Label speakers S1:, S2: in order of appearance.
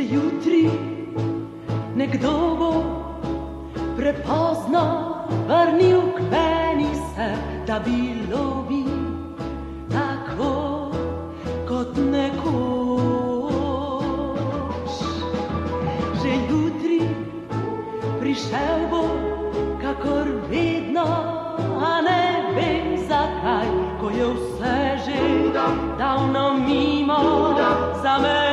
S1: jutri nekdo bo prepozno vrnil k meni se, da bilo bi tako kot nekoč. Že jutri prišel bo, kakor vedno, a ne vem zakaj, ko je vse že davno mimo za me.